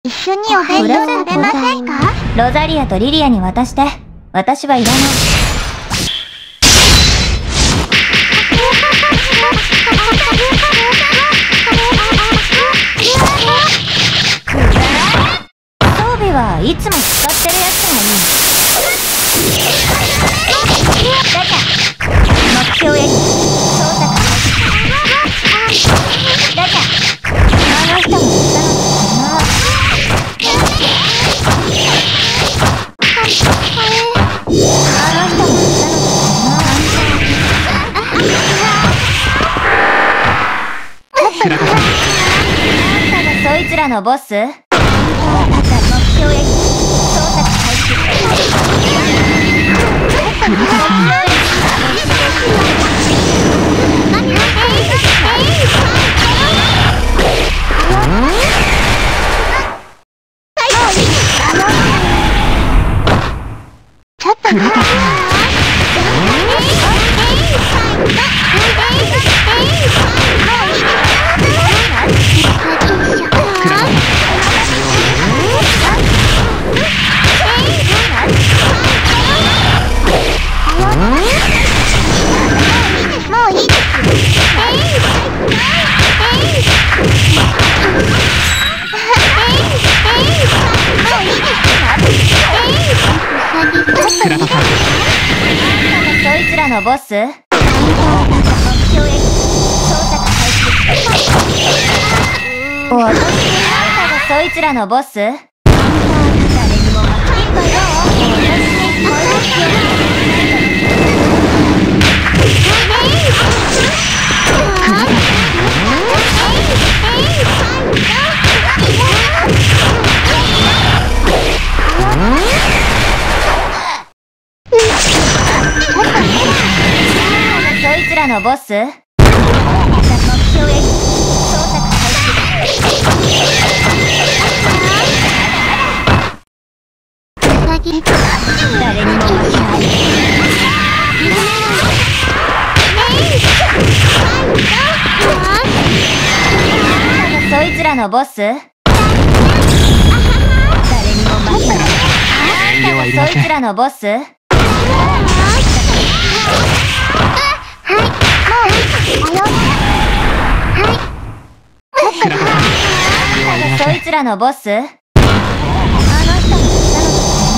一緒にお弁当食べませんか？ ロザリアとリリアに渡して。私はいらない。装備はいつも使ってるやつがいい。ガチャ。目標へ操作開始。ガチャ。あの人も言ったのかな。そいつらのボス？目標へ操作開始。 ちょっと待って。 そいつらのボス？目標へ操作開始。私あんたがそいつらのボス？誰にも負けんわよ。そいつらのボス？目標へ操作開始。誰にも負けない。そいつらのボス？誰にも負けない。そいつらのボス？そいつらのボス？あの人も言ったの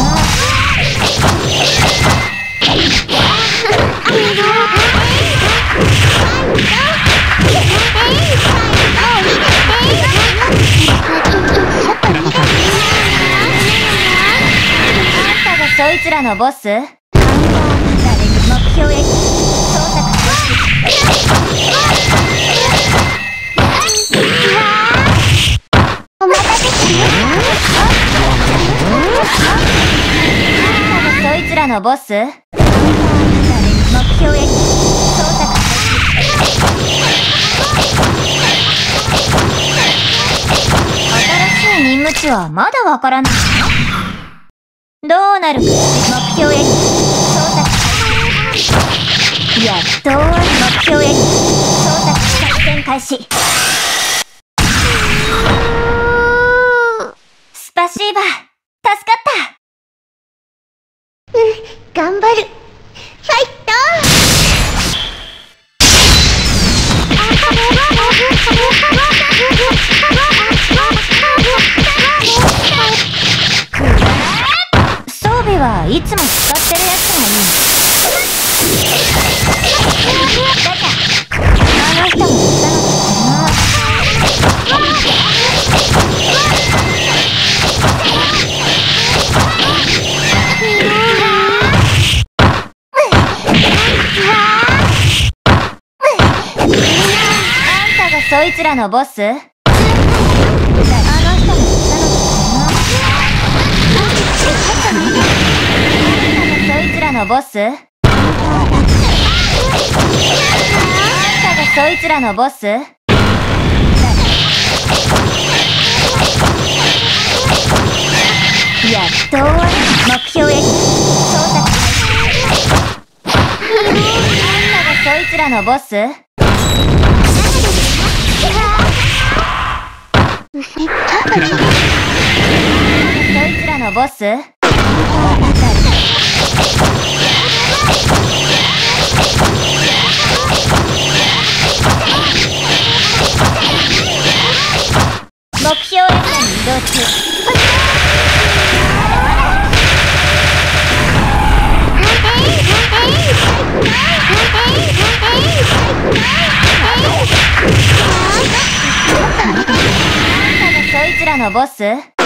そいつらのボス？誰に目標へ操作開始。 お待たせしました。そいつらのボス？誰に目標へ操作開始。新しい任務地はまだわからない。どうなるか。目標へ操作開始。やっと目標へ操作作戦開始。スパシーバー、助かった。 頑張る。ファイト。 装備はいつも使ってるやつがいい。あの人も言ったのかな。そいつらのボス？あの人も言ったのかな。そいつらのボス？あんたがそいつらのボス？やっと終わる。目標へ操作開始。あんたがそいつらのボス？ うせっちゃのボス？目標エリアに移動中。あんたがそいつらのボス？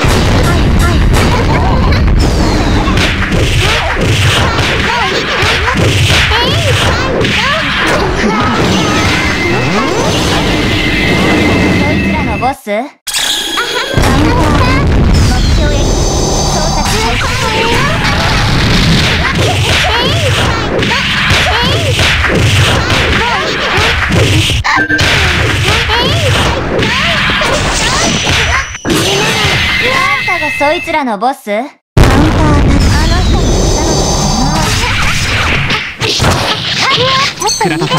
そいつらのボス？目標へ捜索開始。あんたがそいつらのボス？あんたが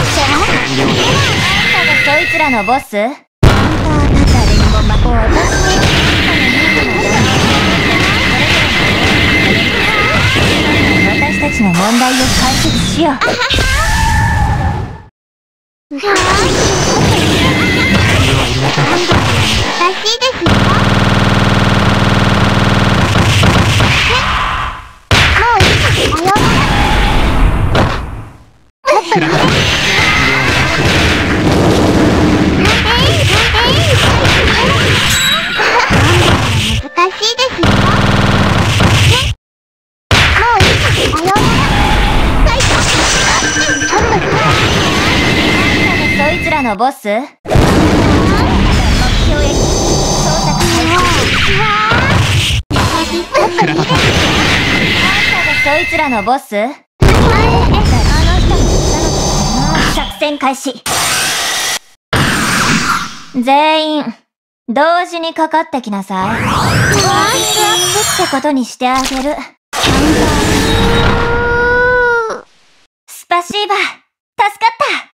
そいつらのボス？誰にも私たちの問題を解決しよう。 らしいですよ。もういいですよ。難しいですよ。もういいですよ。 そいつらのボス？目標へ捜索開始。あんたがそいつらのボス？作戦開始。全員同時にかかってきなさい。ワークアップってことにしてあげる。スパシーバ、助かった。